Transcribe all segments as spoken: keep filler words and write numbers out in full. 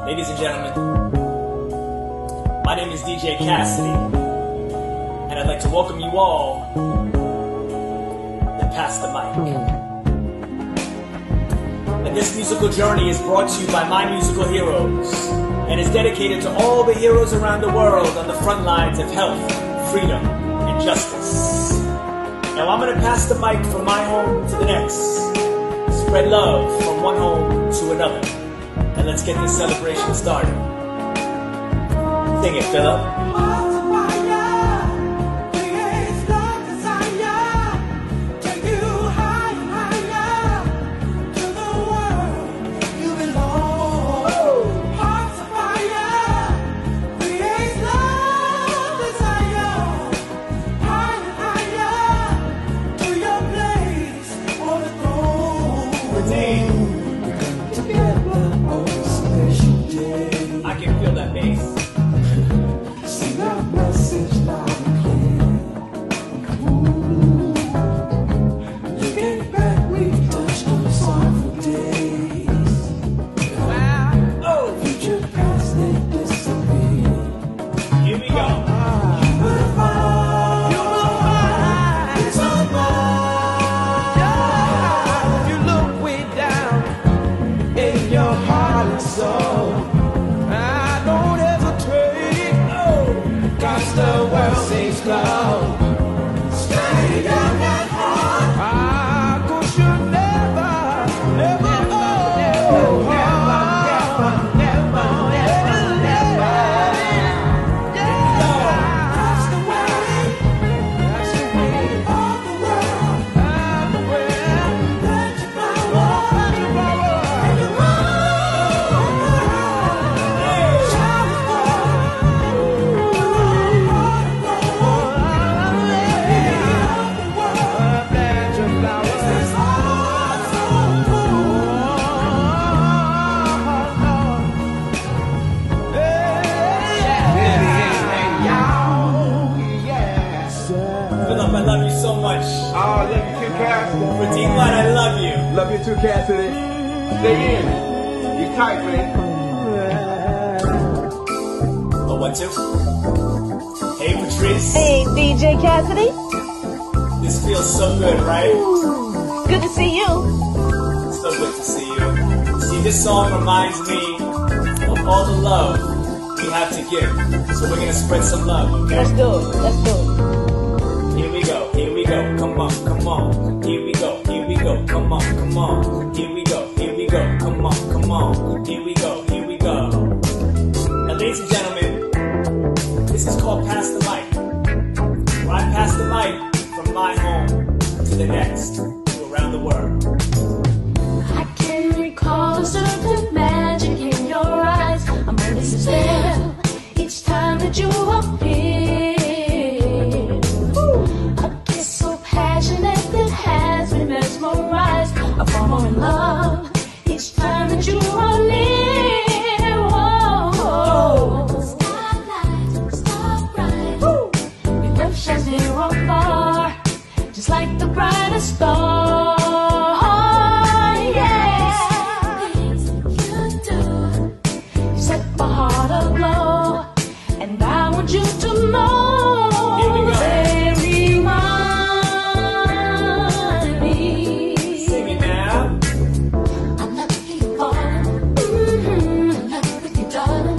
Ladies and gentlemen, my name is D J Cassidy, and I'd like to welcome you all to Pass the Mic. And this musical journey is brought to you by My Musical Heroes, and is dedicated to all the heroes around the world on the front lines of health, freedom, and justice. Now I'm going to pass the mic from my home to the next. Spread love from one home to another. And let's get this celebration started. Sing it, Philip. I can feel that bass. Sing a message loud and clear. Ooh. Looking back, we've touched on the song for days. Wow. Oh. Future past, they disappear. Here we go. You will find, you will find it's all mine. Yeah. You look way down in your heart and soul. The world seems cold. Stay young at heart. Ah, 'cause you never, never, never, never, never, never, never, never, yeah. That's the way, that's the way of the world, of the world. Let your power, let your power, and your Philip, I love you so much. Oh, I love you too, Cassidy. Redeem Light, I love you. Love you too, Cassidy. Stay in. You tight, man. Oh, one, two. Hey, Patrice. Hey, D J Cassidy. This feels so good, right? Ooh, good to see you. So good to see you. See, this song reminds me of all the love we have to give. So we're gonna spread some love, okay? Let's do it. Let's do it. Here we go, here we go, come on, come on. Here we go, here we go, come on, come on. Here we go, here we go, come on, come on. Here we go, here we go. Now, ladies and gentlemen, this is called Pass the Mic. Where I pass the mic from my home to the next, to around the world. I can recall a certain magic in your eyes. I'm under the spell each time that you appear. A kiss so passionate that has me mesmerized. I fall more in love each time that you are near. Whoa, starlight, starbright. Your love shines near or far, just like the brightest star. You to know they remind me. Sing it now. I'm not looking for mm-hmm. I'm not with you, darling.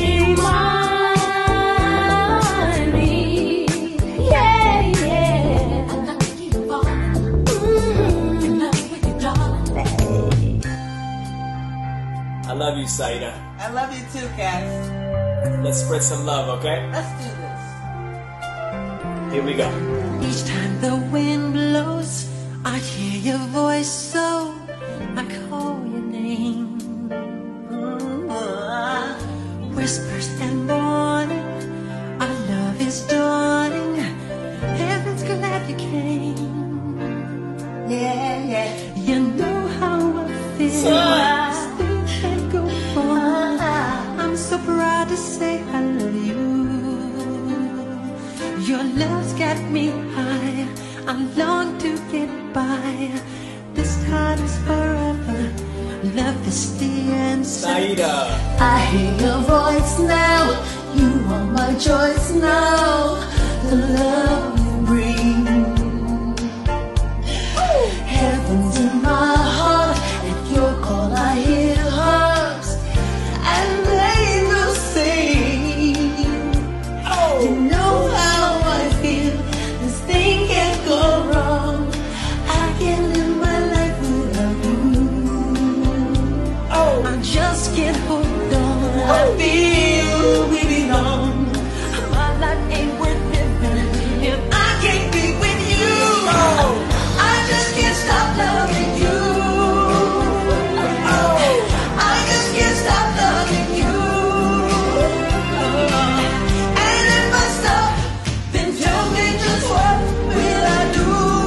Remind me. Yeah, yeah. I'm not looking for mm-hmm. I'm not with you, darling. I love you, Saida. I love you too, Cass. Let's spread some love, okay? Let's do this. Here we go. Each time the wind blows, I hear your voice, so I call your name. Mm-hmm. Whispers and warning, our love is dawning. Heaven's glad you came. Yeah, yeah. You know how I feel. So, Still can't go on. I'm so proud to say I love you. Your love's got me high. I long to get by. This time is forever. Love is the answer. Saida. I hear your voice now. You are my choice now. The love you bring. Heaven's in my heart. At your call I hear hearts, and they will sing. Oh, you know how I feel. This thing can't go wrong. I can't live my life without you. Oh, I just can't hold on. I feel we belong. My life ain't worth living if I can't be with you. Oh, I just can't stop loving you. Oh, I just can't stop loving you. And if I stop, then tell me just what will I do?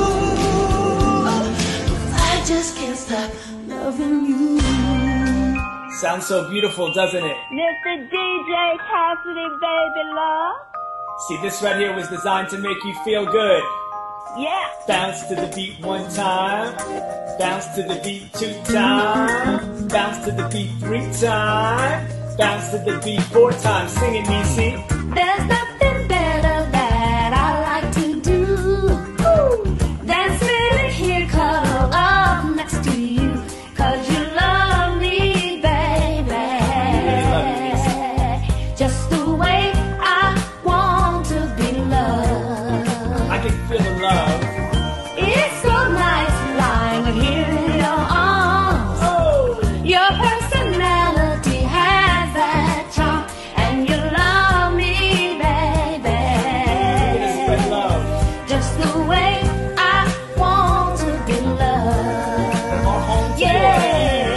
'Cause I just can't stop loving you. Sounds so beautiful, doesn't it? Mister D J Cassidy, baby love. See, this right here was designed to make you feel good. Yeah. Bounce to the beat one time. Bounce to the beat two times. Bounce to the beat three times. Bounce to the beat four times. Sing it, Nisi. There's nothing better that I like to do than sitting here cuddled up next to you. 'Cause you love me, baby. love you, Nisi. Just the way I want to be loved. I can feel the love. It's so nice lying here in your arms. Oh! Your personality has that charm, and you love me, baby. Let's spread love. Just the way I want to be loved. From our home to Yeah, yours.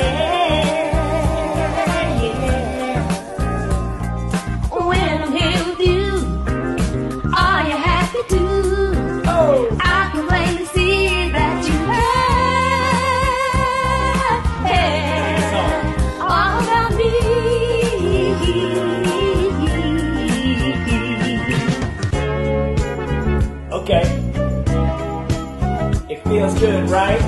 yeah. When I'm here with you, are you happy too? Oh! I can plainly see that you have all about me. Okay. It feels good, right?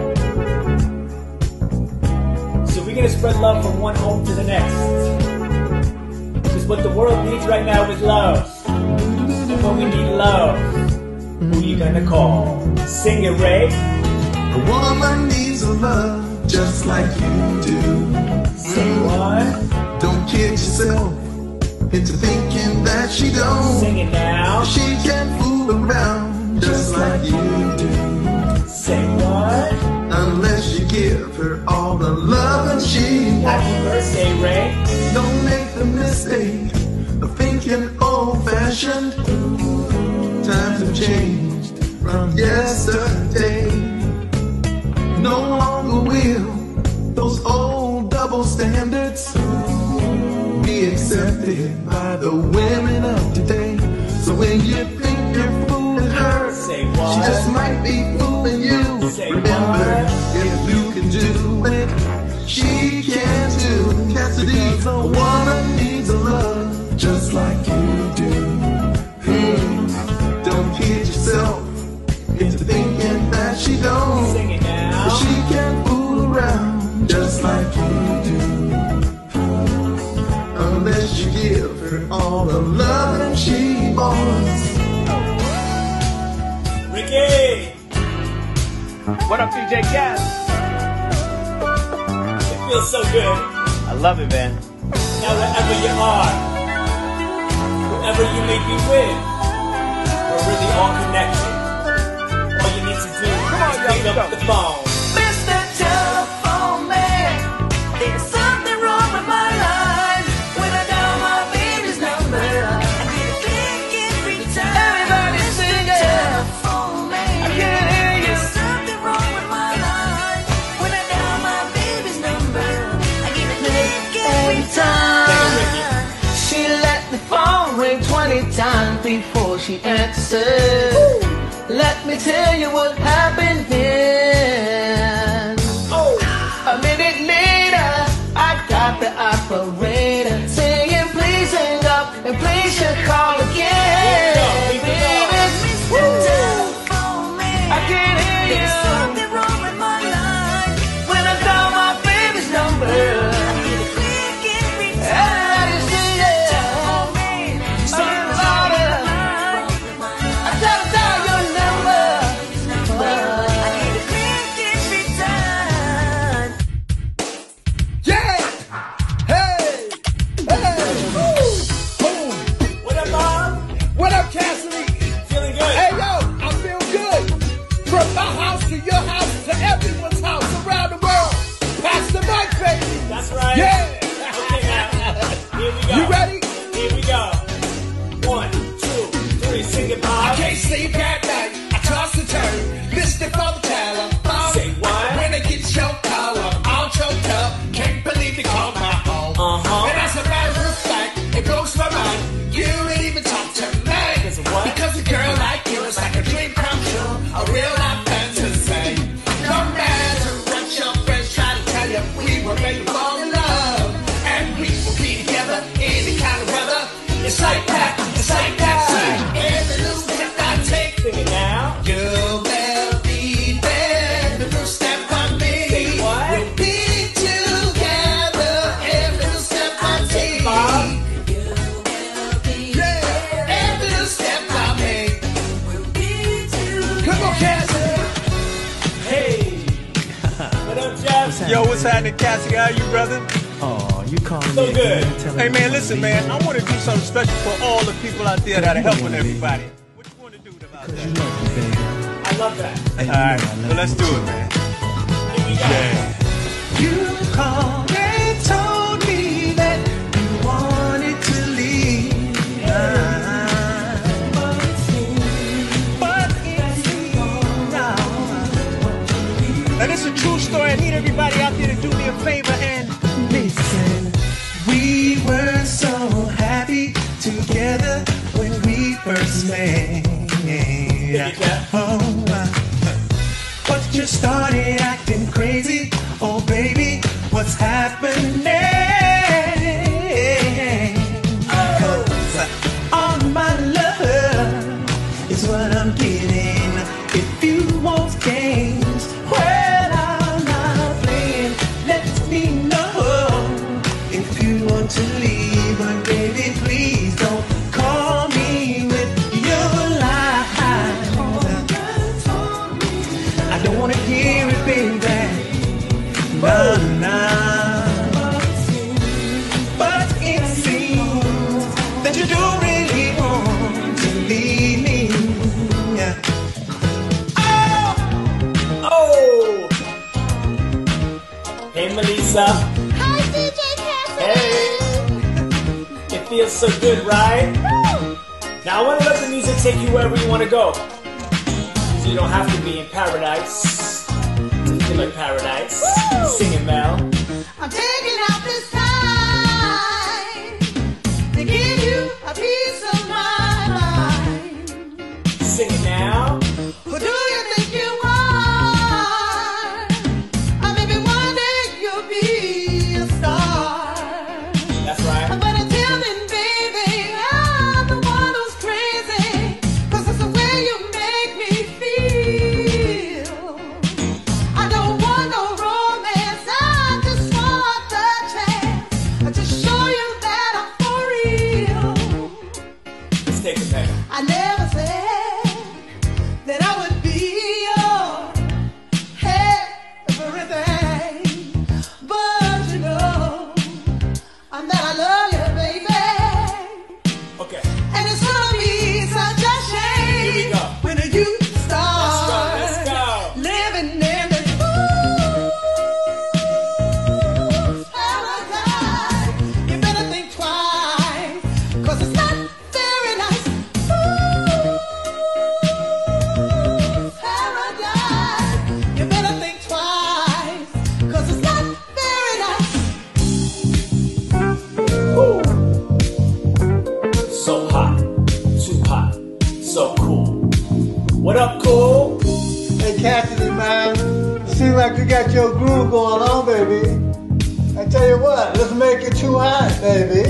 So we're gonna spread love from one home to the next. Because what the world needs right now is love. And when we need love, who you gonna call? Sing it, Ray. A woman needs a love just like you do. Say what? Don't kid yourself into thinking that she don't. Sing it now. She can fool around just like you do. Say what? Unless you give her all the love that she Happy wants. birthday, Ray. Don't make the mistake of thinking old-fashioned. Times have changed from yesterday. No longer will those old double standards be accepted by the women of today. So when you think you're fooling her, Say what? she just might be fooling you. Say Remember, what? if you can do it, she can do. Cassidy, a woman needs a love just like you do. Hmm. Don't kid yourself into thinking that she don't. Sing it now. She can fool around just like you do. Unless you give her all the love that she wants. Ricky! What up, D J Cass? It feels so good. I love it, man. Now wherever you are, whoever you may be with, we're really all connected. All you need to do Come on, is y'all, pick let's up go. the phone. Mister Telephone Man, there's something wrong with my line. When I dial my baby's number, I get a click every time. Everybody sing it. Telephone Man, I can't hear you. There's something wrong with my line. When I dial my baby's number, I get a click every time. She let the phone ring twenty times before she answered. Let me tell you what happened then. A minute later, I got the operator saying, please hang up and please you call again. Baby, Mister Telephone Man, I can't hear you. There's something wrong with my line. When I dial my baby's number, Uh-huh. And as a matter of fact, it blows my mind. You ain't even talk to me. Because of what? Because a girl like you is like a dream come true, a real life fantasy. No matter what your friends try to tell you, we were made to fall in love. And we will be together any kind of weather. It's like that, it's like that. See, every little step I take, Sing it now. you will be there. The first step I make, Say what? we'll be together. Every little step I take, Bob. yeah. Every little step I make, come on, Cassie. Hey. What up, Jeff? Yo, what's happening, Cassie? How you, brother? Oh, you call So me. good. Hey, man, listen, man. I want to do something special for all the people out there that are helping everybody. What you want to do about You that? love me, baby. I love that. And you All right, know I love so let's you do too. it, man. Here we go. You called and told me that you wanted to leave. But it seems now. And it's a true story. I need everybody out there to do me a favor and listen. We were so happy together when we first met. Oh, uh, but you started acting crazy. Oh, baby, what's happening? 'Cause all my love is what I'm getting. If you want games, well, I'm not playing. Let me know if you want to leave. But baby, please don't call me with your lies. I don't want to hear it, baby. Nah, nah. But it seems that you don't really want to leave me. Yeah. Oh! Hey, Melissa. Hi, D J Cassidy. Hey. It feels so good, right? Now, I want to let the music take you wherever you want to go. So you don't have to be in paradise to feel like paradise. Sing it, Mel. I'm taking out this time to give you a piece of my mind. Sing it now. Who do you think you are? I maybe one day you'll be a star. That's right. But until then, baby, I'm the one who's crazy. 'Cause it's the way you make me feel. I don't want no romance. I just want the chance to show you that I'm for real. Let's take it back. I never said that I would be your everything, but you know I'm that I love you, baby. Okay. And it's gonna be such a shame Here we go. when you start Let's go. Let's go. living in the paradise. You better think twice, 'cause it's not very nice. Paradise. You better think twice, 'cause it's not very nice. So hot. Too hot. So cool. What up, cool? Hey, Cassidy, man. Seems like you got your groove going on, baby. I tell you what, let's make it too hot, baby.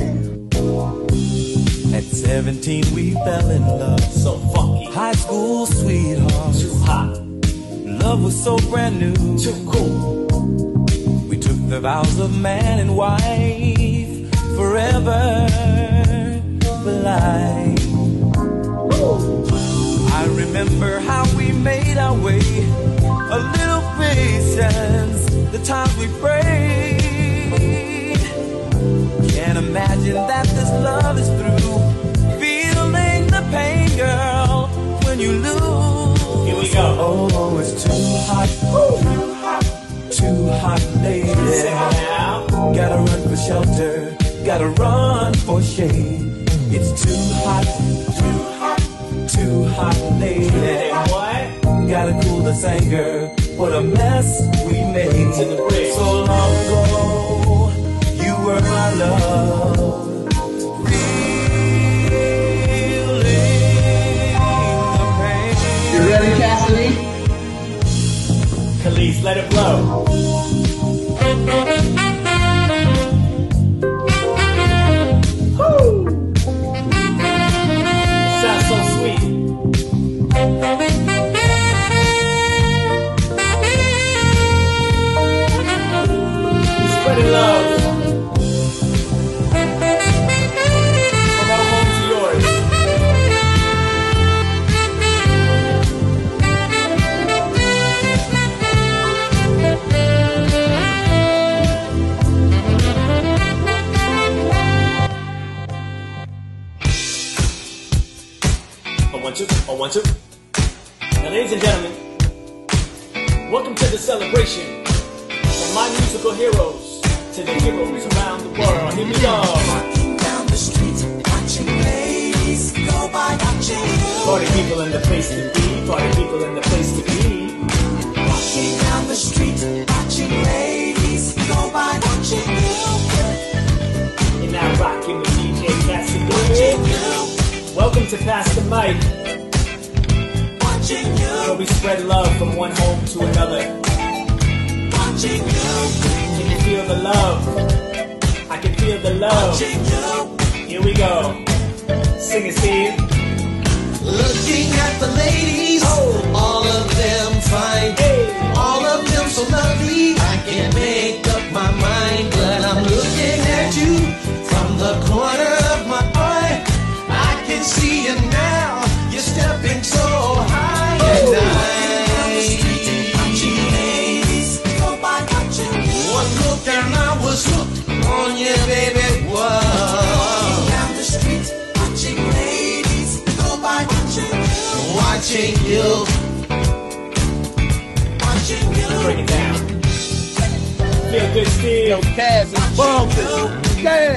At seventeen, we fell in love. So funky. High school sweethearts. Too hot. Love was so brand new. Too cool. We took the vows of man and wife forever for life. I remember how we made our way. A little patience, the times we prayed. Can't imagine that this love is through. Feeling the pain, girl, when you lose. Here we go. Oh, it's too hot, too hot, too hot, lady. Sing it now. Gotta run for shelter, gotta run for shade. It's too hot, too hot, too hot, lady. Hey, what? Gotta cool this anger, what a mess we made. To the bridge. So long ago, you were my my love. You ready, Cassidy? Khalees, let it blow. Woo! Sounds so sweet. Spreading love from our home to yours. I want you, I want you. Now, ladies and gentlemen, welcome to the celebration from my musical heroes to the heroes around the world. Here we go. Walking down the street, watching ladies go by, watching you. Party people in the place to be. Party people in the place to be. Walking down the street, watching ladies go by, watching you. You're now rocking with D J Watching Cassidy. you, Welcome to Pass the Mic, watching where you, we spread love from one home to another. watching you, Can you feel the love? I can feel the love. watching you. Here we go. Sing it, Steve. Looking at the ladies, all of them fine, all of them so lovely. I can't make up my mind, but I'm looking at you from the corner of my eye. I can see you now, you're stepping so high and Watching ladies go by, watching you. one look and I was hooked on you, baby. Whoa. Down the street, watching ladies go by, watching you. Watching you. Watching you. Break it down. Feel good, Steve. Yo, Kaz is bumping. Yeah.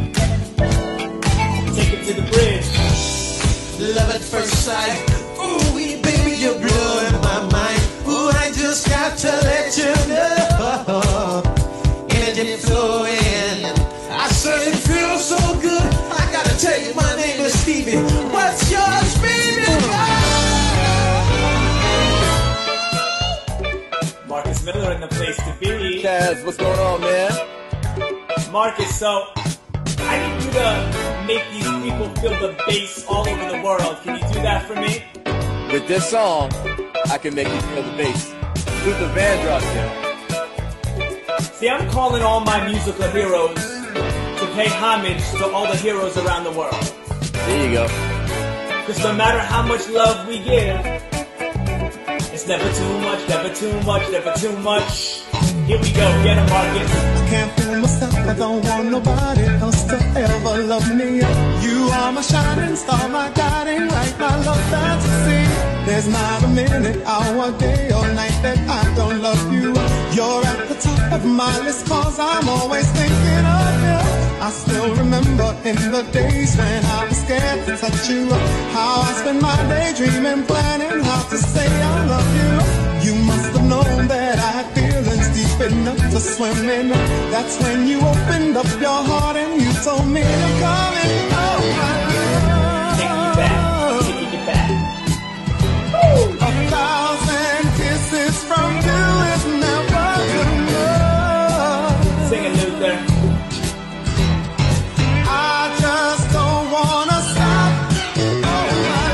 Take it to the bridge. Love at first sight. Ooh, wee baby, you're blowing my mind. Ooh, I just got to let you know. Energy flowing. I certainly feel so good. I gotta tell you, my name is Stevie. What's yours, baby? Marcus Miller in the place to be. Kaz, what's going on, man? Marcus, so I need you to make these people feel the bass all over the world. Can you do that for me? With this song, I can make you feel the bass. Luther Vandross, yeah. See, I'm calling all my musical heroes to pay homage to all the heroes around the world. There you go. Because no matter how much love we give, it's never too much, never too much, never too much. Here we go, get it, Marcus. I can't fool myself, I don't want nobody else to ever love me. You are my shining star, my guiding light, my love fantasy. There's not a minute, hour, day or night that I don't love you. You're at the top of my list, cause I'm always thinking of you. I still remember in the days when I was scared to touch you, how I spent my day dreaming, planning how to say I love you. You must have known that I had feelings deep enough to swim in. That's when you opened up your heart and you told me to come in. Oh my love, Taking you back, taking you back. a thousand kisses from you is never enough. Sing it, Luther. I just don't wanna stop. Oh my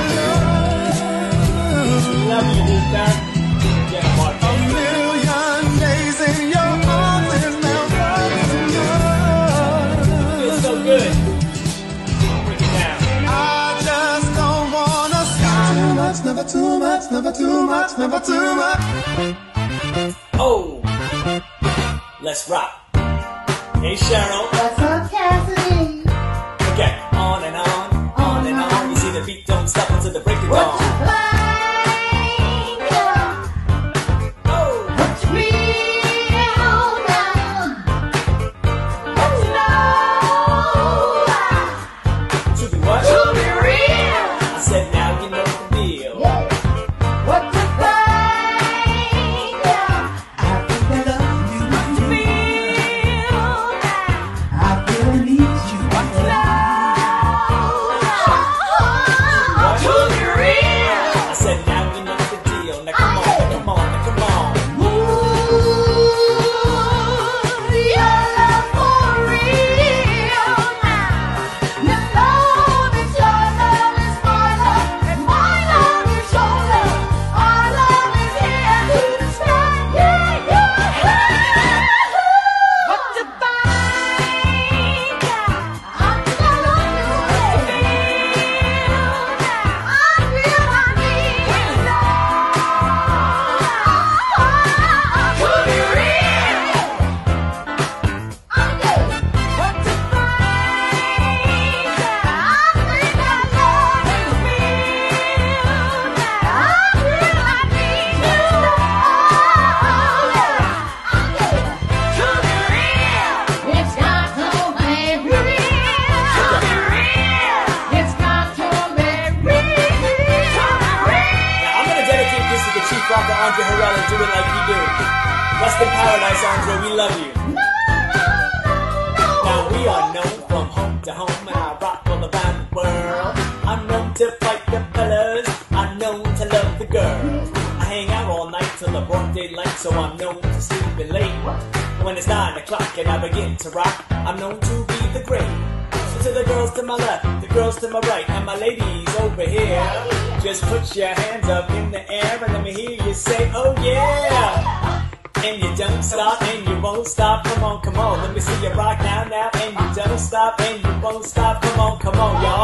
love, Love you, Luther. Get it, a Marcus. million days in your arms is never enough. Feels so good. Break it down. I just don't wanna stop. Too much, never too much, never too much, never too much. Oh, let's rock. Hey, Cheryl. What's up, Cassidy? Okay, on and on, on and on. You see the beat don't stop until the break of What dawn. you find, yeah. Oh, What you feel now. What you know. to be what? To be real. I said now you know the deal. Yeah. What you find, yeah. I think I love you. What you feel now. I you. To be real. I said now you know the deal. Now come on, now come on, now come on. Ooh, your love for real now. Your love is your love is my love, and my love is your love. Our love is here to stay. Yeah, yeah, yeah. What you think? I'm gonna do it. I feel I need love. To be real. I'm good. What you think? I think I love is real. I feel I need you. I'm good. To be real. It's got to be real. To be real. It's got to be real. To be real. Now I'm gonna dedicate this to the chief rocker Andre Harrell and do it like you do. Rest in paradise, Andre. We love you. Now we are known from home to home, and I rock all around the world. I'm known to fight the fellas. I'm known to love the girls. I hang out all night till the broad daylight, so I'm known to sleep in late. When it's nine o'clock and I begin to rock, I'm known to be the great. So to the girls to my left, the girls to my right, and my ladies over here, just put your hands up in the air and let me hear you say, oh yeah. And you don't stop and you won't stop, come on, come on. Let me see you rock now, now, and you don't stop and you won't stop, come on, come on, y'all.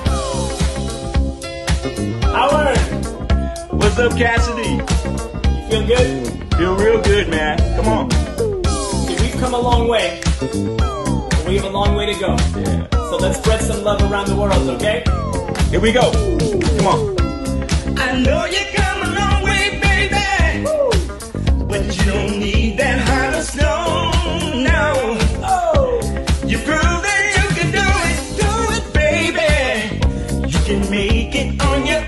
Howard, What's up, Cassidy? you feel good? Feel real good, man. Come on. See, we've come a long way, but we have a long way to go. Yeah. So let's spread some love around the world, okay? Here we go. Come on. I know you come a long way, baby, but you don't need that heart of stone. No, Oh, you prove that you can do it, do it, baby. You can make it on your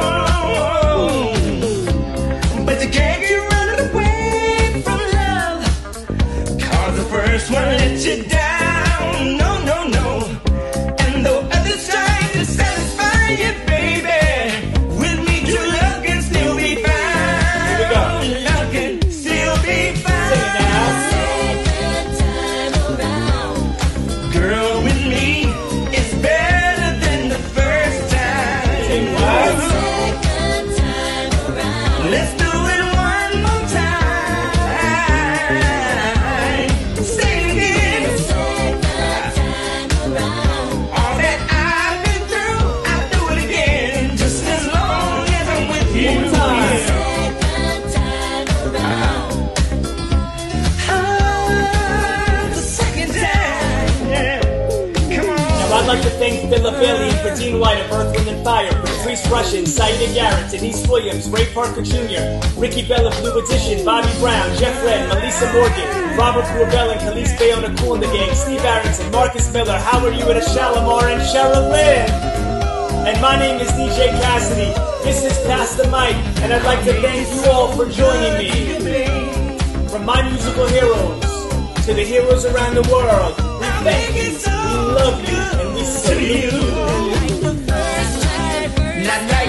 own, but you can't get running away from love, 'cause the first one let you down. No, no, no. And though others try to satisfy you, baby, with me true love can still be found. Here we go. Love can still be found. sing it now. Girl, with me, it's better than the first Sing time. what? Let's do it one more time. Say it again. All that I've been through, I'll do it again. Just as long as I'm with you. One time. Ah, the second time. Yeah. Come on. Now I'd like to thank Philadelphia for Dean White of Earth, Wind and Fire, Patrice Rushen, Saida Garrett, Denise Williams, Ray Parker Junior, Ricky Bell of Blue Edition, Bobby Brown, Jeff Red, Melissa Morgan, Robert Corbell and Khalees Bayona Cool in the Gang, Steve Arrington, Marcus Miller, Howard Hewitt of Shalimar, and Cheryl Lynn. And my name is D J Cassidy. This is Pass the Mic, and I'd like to thank you all for joining me. From my musical heroes to the heroes around the world, we thank you, we love you, and we salute you. Not like